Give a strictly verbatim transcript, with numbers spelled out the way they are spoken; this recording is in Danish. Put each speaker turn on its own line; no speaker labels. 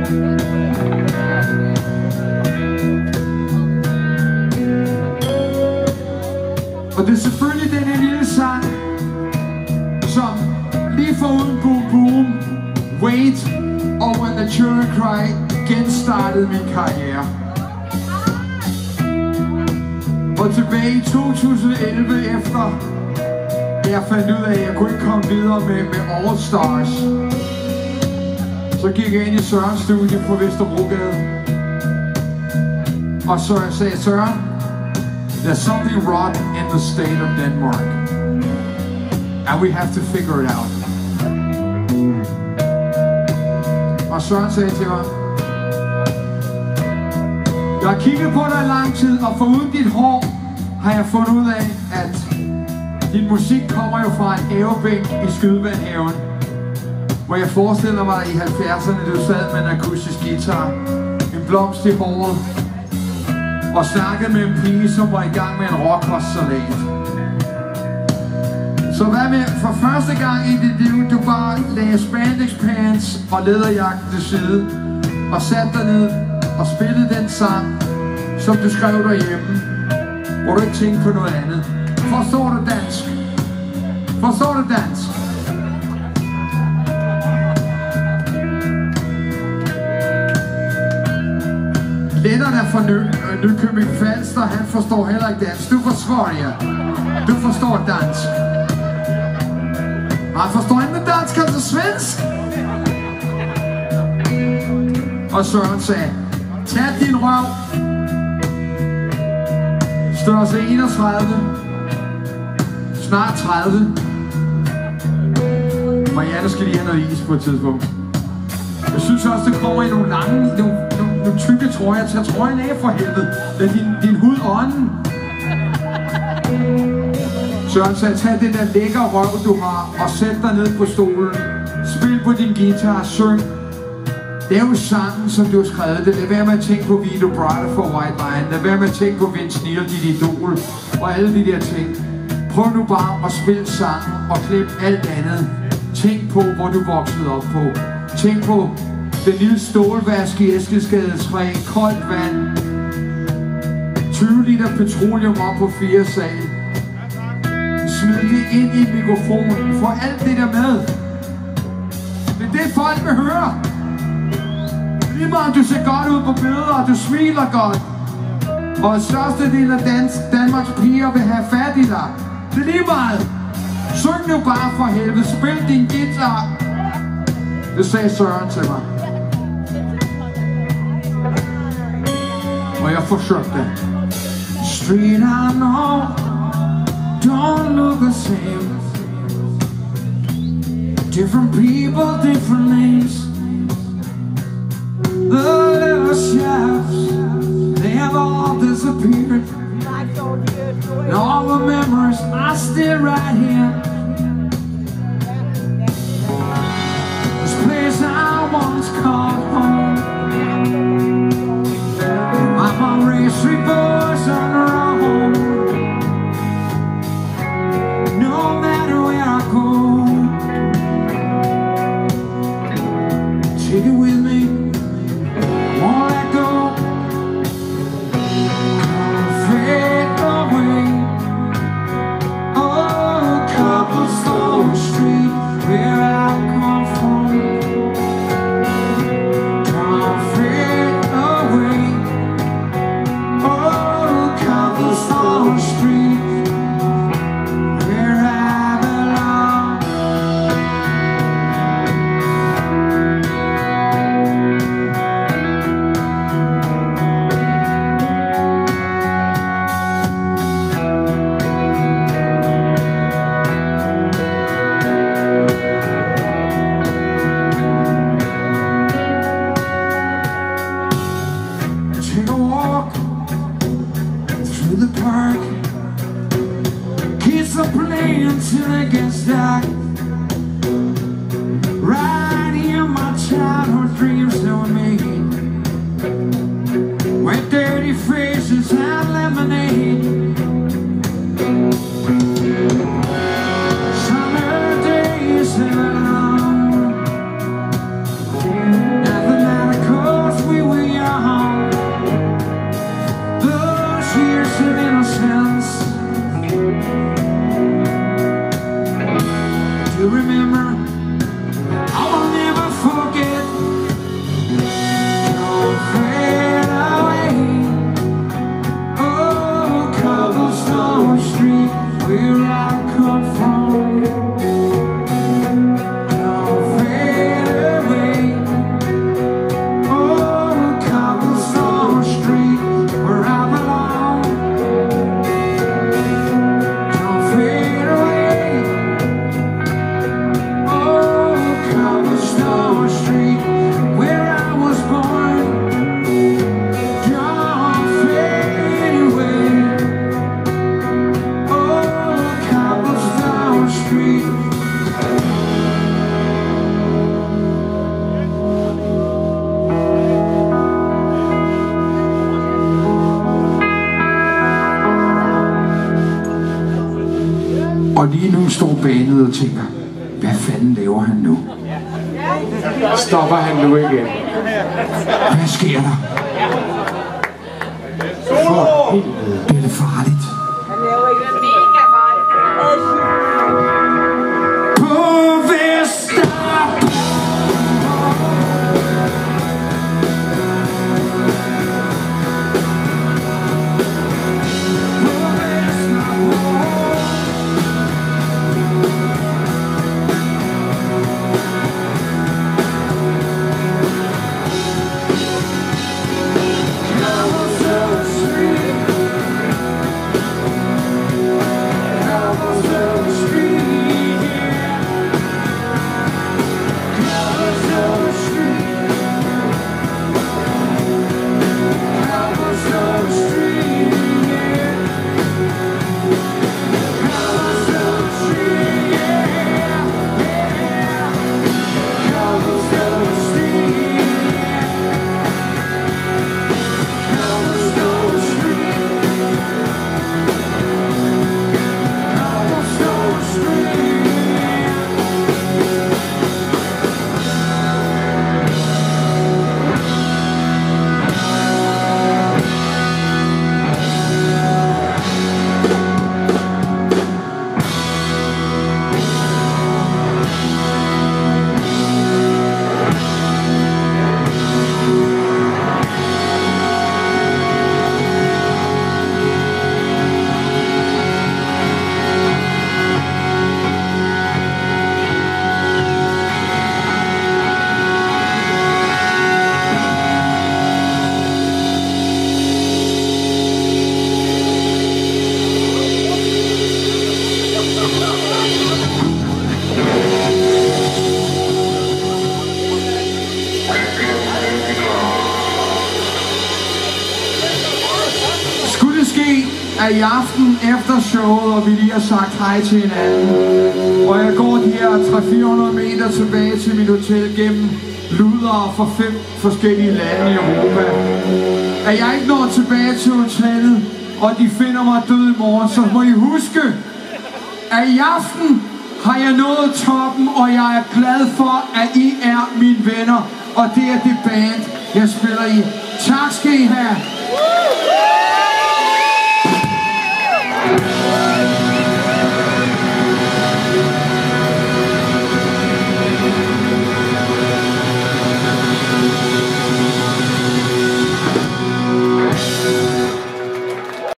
Og det er selvfølgelig den her lille sang, som lige foruden Boom Boom, Wait og When the Children Cry genstartede min karriere. Og tilbage i to tusind og elleve, efter jeg fandt ud af, at jeg kunne ikke komme videre med, med All Stars, så gik jeg ind i Sørens studie på Vesterbrogade. Og så jeg sagde, Søren, there's something wrong in the state of Denmark, and we have to figure it out. Og Søren sagde til mig, jeg har kigget på dig i lang tid, og foruden dit hår har jeg fundet ud af, at din musik kommer jo fra en havebænk i Skydevandhaven, hvor jeg forestiller mig i halvfjerdserne, du sad med en akustisk guitar, en blomst i håret, og snakkede med en pige, som var i gang med en råkostsalat. Så hvad med for første gang i dit liv, du bare lagde spandex pants og læderjakken til side, og satte dig ned og spillede den sang, som du skrev derhjemme, hvor du ikke tænkte på noget andet. Forstår du dansk? Forstår du dansk? Lennart er fra Ny- Nykøbing Falster, han forstår heller ikke dansk. Du forstår det. Du forstår dansk. Han forstår ikke dansk, altså svensk. Og Søren sagde, tag din røv. Størrelse enogtredive. Snart tredive. Marianne skal lige have noget is på et tidspunkt. Jeg synes også, det kommer i nogle lange, nogle, nogle, nogle tykke trøjer. Tag trøjen af for helvede. Lad din, din hud ånden. Søren sagde, tag den der lækker røv, du har, og sæt dig ned på stolen. Spil på din guitar, syng. Det er jo sangen, som du har skrevet det. Lad være med at tænke på Vito Bratta for White Line. Lad være med at tænke på Vince Neil, dit idol, og alle de der ting. Prøv nu bare at spille sangen og klip alt andet. Tænk på, hvor du voksede op på. Tænk på den lille stålvask i Eskilsgade tre, koldt vand, tyve liter petroleum op på fire sal. Smid det ind i mikrofonen. Få alt det der med. Det er det, folk vil høre. Lige meget, du ser godt ud på billeder, og du smiler godt. Og størstedelen af dans, Danmarks piger vil have fat i dig. Det er lige meget. Syng nu bare for helvede. Spil din guitar. Det sagde Søren til mig. Og jeg forsøgte. Street I know don't look the same. Different people, different names. The little chefs, they have all disappeared. And all the memories are still right here. This place I once called home. My mom raised three boys on her own. No matter where I go, take it with me. Won't let go. Fade away. Oh, Cobblestone Street, where I come from. Don't fade away. Oh, Cobblestone Street, where I belong. Og lige nu står bandet og tænker, hvad fanden laver han nu?
Stopper han nu igen?
Hvad sker der?
For helvede.
Bliver det farligt?
Han laver ikke det mega farligt.
På Vesterbro. At i aften efter showet, og vi lige har sagt hej til hinanden, og jeg går de her tre til fire hundrede meter tilbage til mit hotel gennem ludere fra fem forskellige lande i Europa. At jeg ikke når tilbage til hotellet, og de finder mig død i morgen, så må I huske, at i aften har jeg nået toppen, og jeg er glad for, at I er mine venner, og det er det band, jeg spiller i. Tak skal I have!